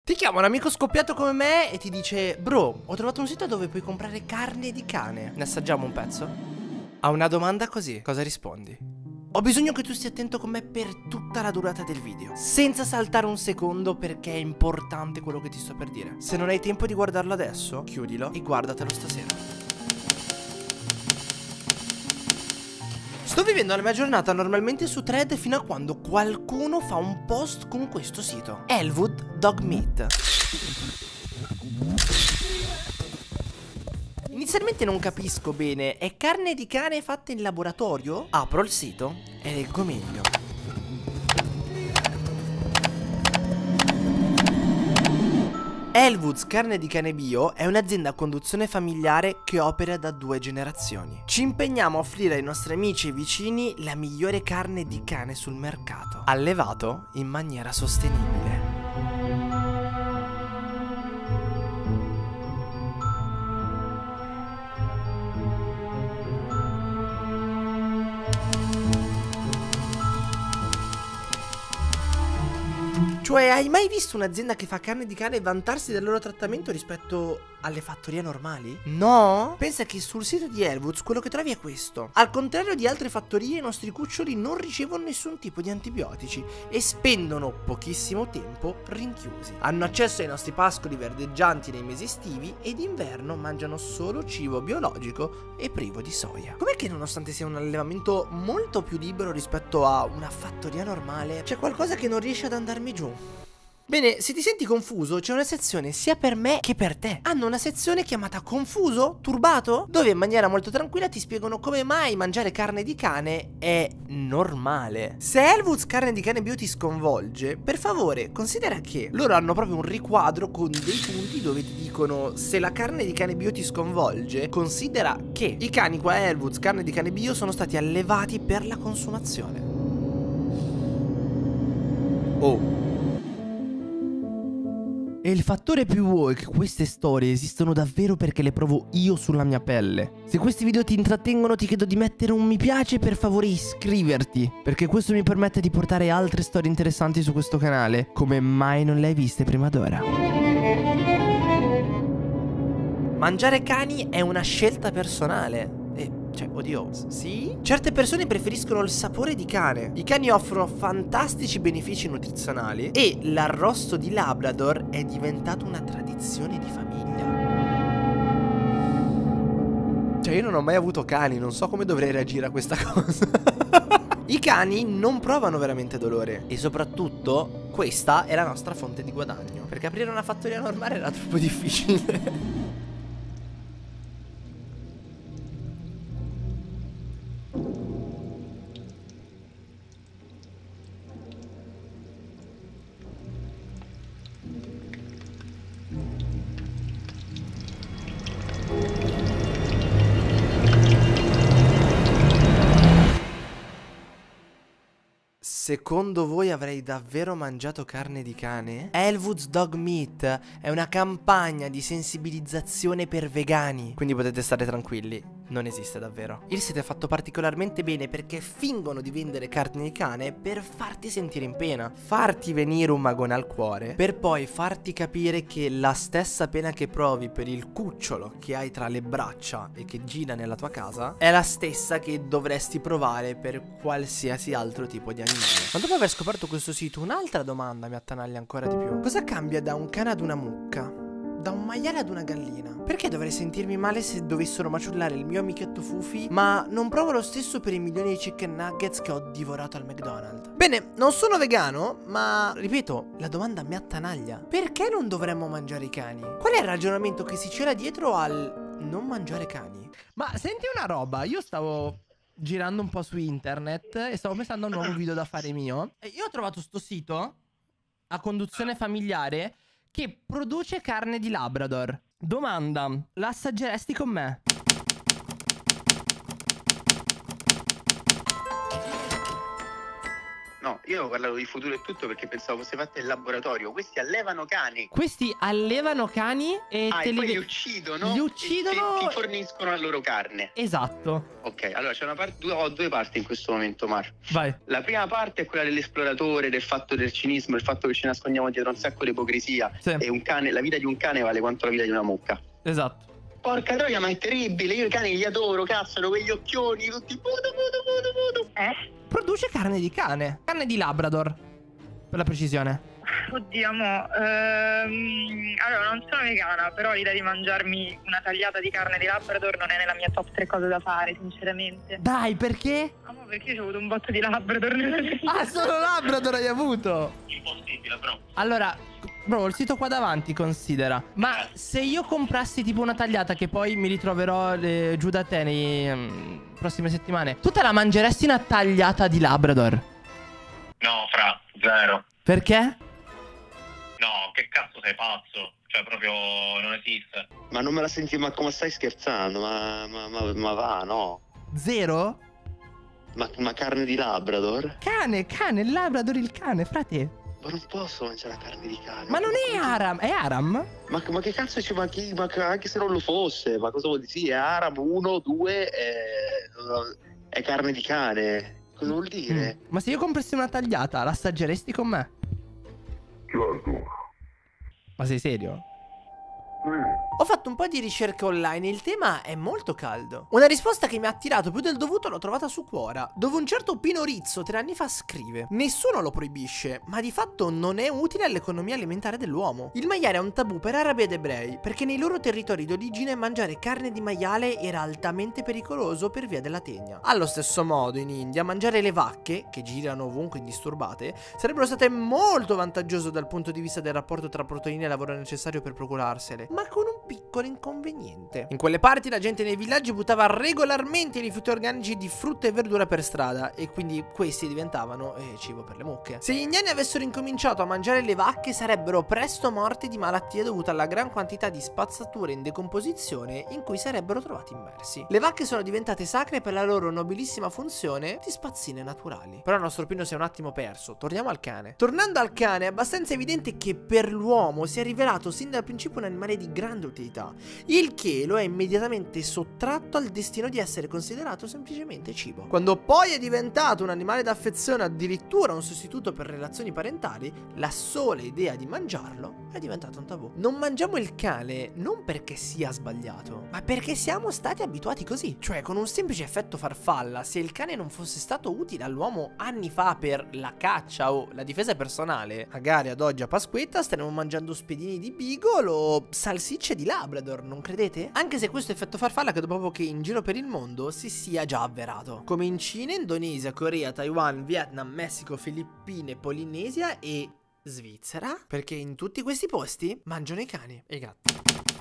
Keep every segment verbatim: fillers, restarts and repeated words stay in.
Ti chiama un amico scoppiato come me e ti dice: bro, ho trovato un sito dove puoi comprare carne di cane. Ne assaggiamo un pezzo? A una domanda così, cosa rispondi? Ho bisogno che tu stia attento con me per tutta la durata del video, senza saltare un secondo, perché è importante quello che ti sto per dire. Se non hai tempo di guardarlo adesso, chiudilo e guardatelo stasera. Sto vivendo la mia giornata normalmente su Thread fino a quando qualcuno fa un post con questo sito, Elwood Dog Meat. Inizialmente non capisco bene, è carne di cane fatta in laboratorio? Apro il sito e leggo meglio. Elwood's Carne di Cane Bio è un'azienda a conduzione familiare che opera da due generazioni. Ci impegniamo a offrire ai nostri amici e vicini la migliore carne di cane sul mercato, allevato in maniera sostenibile. Cioè, hai mai visto un'azienda che fa carne di cane e vantarsi del loro trattamento rispetto alle fattorie normali? No? Pensa che sul sito di Elwood's quello che trovi è questo. Al contrario di altre fattorie, i nostri cuccioli non ricevono nessun tipo di antibiotici e spendono pochissimo tempo rinchiusi. Hanno accesso ai nostri pascoli verdeggianti nei mesi estivi e d'inverno mangiano solo cibo biologico e privo di soia. Com'è che nonostante sia un allevamento molto più libero rispetto a una fattoria normale, c'è qualcosa che non riesce ad andarmi giù? Bene, se ti senti confuso, c'è una sezione sia per me che per te. Hanno una sezione chiamata Confuso? Turbato? Dove in maniera molto tranquilla ti spiegano come mai mangiare carne di cane è normale. Se Elwood's Carne di Cane Bio ti sconvolge, per favore considera che loro hanno proprio un riquadro con dei punti dove ti dicono: se la carne di cane bio ti sconvolge, considera che i cani qua a Elwood's Carne di Cane Bio sono stati allevati per la consumazione. Oh. E il fattore più wow è che queste storie esistono davvero perché le provo io sulla mia pelle. Se questi video ti intrattengono ti chiedo di mettere un mi piace e per favore iscriverti, perché questo mi permette di portare altre storie interessanti su questo canale, come mai non le hai viste prima d'ora. Mangiare cani è una scelta personale. E, cioè, oddio, sì? Certe persone preferiscono il sapore di cane. I cani offrono fantastici benefici nutrizionali e l'arrosto di Labrador è diventato una tradizione di famiglia. Cioè, io non ho mai avuto cani, non so come dovrei reagire a questa cosa. I cani non provano veramente dolore e soprattutto questa è la nostra fonte di guadagno, perché aprire una fattoria normale era troppo difficile. Secondo voi avrei davvero mangiato carne di cane? Elwood's Dog Meat è una campagna di sensibilizzazione per vegani, quindi potete stare tranquilli, non esiste davvero. Il sito è fatto particolarmente bene perché fingono di vendere carne di cane per farti sentire in pena, farti venire un magone al cuore, per poi farti capire che la stessa pena che provi per il cucciolo che hai tra le braccia e che gira nella tua casa è la stessa che dovresti provare per qualsiasi altro tipo di animale. Ma dopo aver scoperto questo sito, un'altra domanda mi attanaglia ancora di più. Cosa cambia da un cane ad una mucca? Da un maiale ad una gallina? Perché dovrei sentirmi male se dovessero maciullare il mio amichetto Fufi, ma non provo lo stesso per i milioni di chicken nuggets che ho divorato al McDonald's? Bene, non sono vegano, ma ripeto, la domanda mi attanaglia. Perché non dovremmo mangiare i cani? Qual è il ragionamento che si c'era dietro al non mangiare cani? Ma senti una roba, io stavo girando un po' su internet e stavo pensando a un nuovo video da fare mio. E io ho trovato sto sito a conduzione familiare che produce carne di Labrador. Domanda: la assaggeresti con me? no, io avevo parlato di futuro e tutto perché pensavo fosse fatto in laboratorio. Questi allevano cani. Questi allevano cani e ah, te e li... poi li uccidono. Li uccidono... E ti, ti forniscono la loro carne. Esatto. Ok, allora c'è una parte, due, ho due parti in questo momento, Mar. Vai. La prima parte è quella dell'esploratore, del fatto del cinismo, il fatto che ci nascondiamo dietro un sacco di ipocrisia. Sì. E un cane, la vita di un cane vale quanto la vita di una mucca. Esatto. Porca troia, ma è terribile, io i cani li adoro, cazzo, hanno quegli occhioni tutti puto, puto, puto, puto. Eh? Produce carne di cane. Carne di Labrador, per la precisione. Oddio, mo, ehm, allora non sono vegana, però l'idea di mangiarmi una tagliata di carne di Labrador non è nella mia top tre cose da fare, sinceramente. Dai, perché? Ah, mo perché io ho avuto un botto di Labrador nella vita. Ah, solo Labrador hai avuto? Impossibile, bro. Allora, bro, il sito qua davanti considera. Ma se io comprassi tipo una tagliata che poi mi ritroverò eh, giù da te nei um, prossime settimane, tu te la mangeresti una tagliata di Labrador? No, fra, zero. Perché? No, che cazzo sei pazzo? Cioè, proprio non esiste. Ma non me la senti, ma come stai scherzando? Ma, ma, ma, ma va, no? Zero? Ma, ma carne di Labrador? Cane, cane, il Labrador il cane, frate. Ma non posso mangiare la carne di cane. Ma non è Aram, è Aram? Ma, ma che cazzo ci manchi? Ma anche se non lo fosse, ma cosa vuol dire? Sì, è Aram uno, due, è, è carne di cane. Cosa vuol dire? Mm. Ma se io comprassi una tagliata, la assaggeresti con me? Certo. Ma sei serio? Ho fatto un po' di ricerche online e il tema è molto caldo. Una risposta che mi ha attirato più del dovuto l'ho trovata su Quora, dove un certo Pino Rizzo tre anni fa scrive: nessuno lo proibisce, ma di fatto non è utile all'economia alimentare dell'uomo. Il maiale è un tabù per arabi ed ebrei, perché nei loro territori d'origine mangiare carne di maiale era altamente pericoloso per via della tegna. Allo stesso modo in India mangiare le vacche, che girano ovunque indisturbate, sarebbero state molto vantaggioso dal punto di vista del rapporto tra proteine e lavoro necessario per procurarsele, ma con un piccolo inconveniente. In quelle parti la gente nei villaggi buttava regolarmente i rifiuti organici di frutta e verdura per strada e quindi questi diventavano eh, cibo per le mucche. Se gli indiani avessero incominciato a mangiare le vacche sarebbero presto morti di malattie dovute alla gran quantità di spazzatura in decomposizione in cui sarebbero trovati immersi. Le vacche sono diventate sacre per la loro nobilissima funzione di spazzine naturali. Però il nostro Pino si è un attimo perso. Torniamo al cane. Tornando al cane, è abbastanza evidente che per l'uomo si è rivelato sin dal principio un animale di grande utilità, il che lo è immediatamente sottratto al destino di essere considerato semplicemente cibo. Quando poi è diventato un animale d'affezione, addirittura un sostituto per relazioni parentali, la sola idea di mangiarlo è diventata un tabù. Non mangiamo il cane non perché sia sbagliato, ma perché siamo stati abituati così. Cioè, con un semplice effetto farfalla, se il cane non fosse stato utile all'uomo anni fa per la caccia o la difesa personale, magari ad oggi a Pasquetta staremmo mangiando spiedini di Beagle o salsicce di Labrador, non credete? Anche se questo effetto farfalla credo proprio che in giro per il mondo si sia già avverato, come in Cina, Indonesia, Corea, Taiwan, Vietnam, Messico, Filippine, Polinesia e Svizzera, perché in tutti questi posti mangiano i cani e i gatti.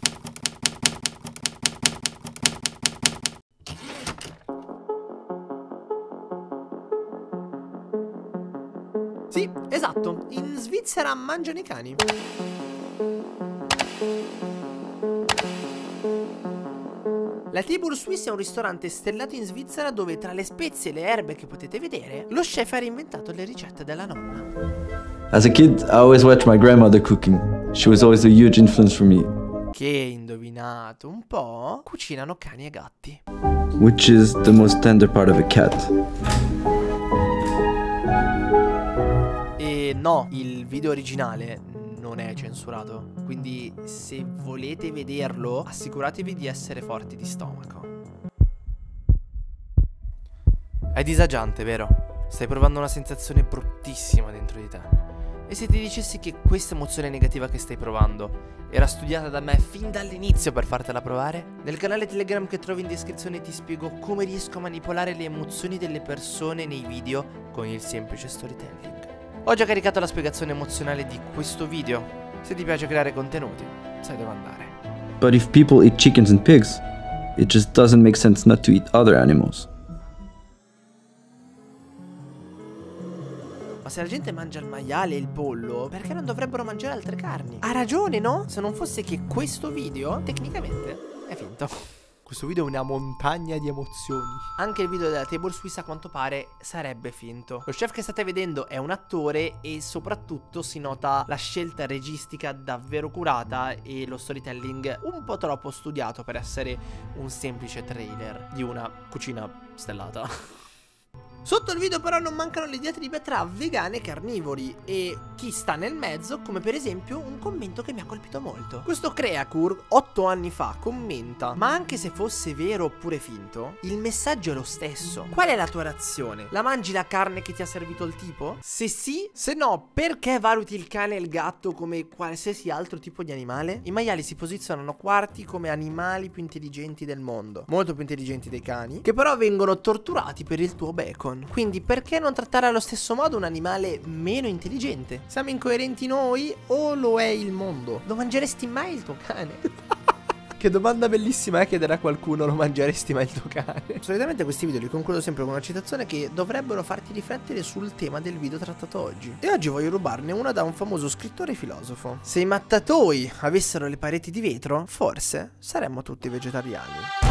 Sì, esatto, in Svizzera mangiano i cani. La Table Suisse è un ristorante stellato in Svizzera dove tra le spezie e le erbe che potete vedere, lo chef ha reinventato le ricette della nonna. As a kid, I always watched my grandmother cooking. She was always a huge influence for me. Che, indovinato un po', cucinano cani e gatti. Which is the most tender part of a cat. E no, il video originale non è censurato, quindi se volete vederlo assicuratevi di essere forti di stomaco. È disagiante, vero? Stai provando una sensazione bruttissima dentro di te. E se ti dicessi che questa emozione negativa che stai provando era studiata da me fin dall'inizio per fartela provare? Nel canale Telegram che trovi in descrizione ti spiego come riesco a manipolare le emozioni delle persone nei video con il semplice storytelling. Ho già caricato la spiegazione emozionale di questo video. Se ti piace creare contenuti, sai dove andare. But if people eat chickens and pigs, it just doesn't make sense not to eat other animals. Ma se la gente mangia il maiale e il pollo, perché non dovrebbero mangiare altre carni? Ha ragione, no? Se non fosse che questo video, tecnicamente, è finto. Questo video è una montagna di emozioni. Anche il video della table Swiss a quanto pare sarebbe finto. Lo chef che state vedendo è un attore e soprattutto si nota la scelta registica davvero curata e lo storytelling un po' troppo studiato per essere un semplice trailer di una cucina stellata. Sotto il video però non mancano le diatribe tra vegani e carnivori e chi sta nel mezzo, come per esempio un commento che mi ha colpito molto. Questo Creacur otto anni fa commenta: ma anche se fosse vero oppure finto, il messaggio è lo stesso. Qual è la tua reazione? La mangi la carne che ti ha servito il tipo? Se sì, se no, perché valuti il cane e il gatto come qualsiasi altro tipo di animale? I maiali si posizionano quarti come animali più intelligenti del mondo, molto più intelligenti dei cani, che però vengono torturati per il tuo bacon. Quindi perché non trattare allo stesso modo un animale meno intelligente? Siamo incoerenti noi o lo è il mondo? Lo mangeresti mai il tuo cane? Che domanda bellissima è chiedere a qualcuno: lo mangeresti mai il tuo cane? Solitamente questi video li concludo sempre con una citazione che dovrebbero farti riflettere sul tema del video trattato oggi. E oggi voglio rubarne una da un famoso scrittore e filosofo: se i mattatoi avessero le pareti di vetro, forse saremmo tutti vegetariani.